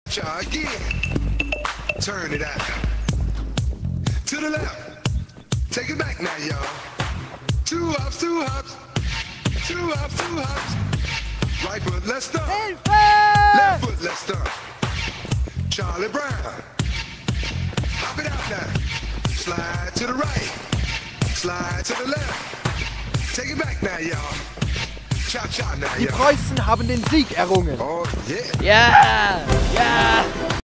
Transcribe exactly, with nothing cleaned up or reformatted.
Cha again. Turn it out. To the left. Take it back now, y'all. Two hops, two hops. Two hops, two hops. Right foot, let's start. Left foot, let's start. Charlie Brown. Hop it out now. Slide to the right. Slide to the left. Take it back now, y'all. Cha-cha now, Die y'all. Preußen haben den Sieg errungen. Oh, yeah. Ja! Ja!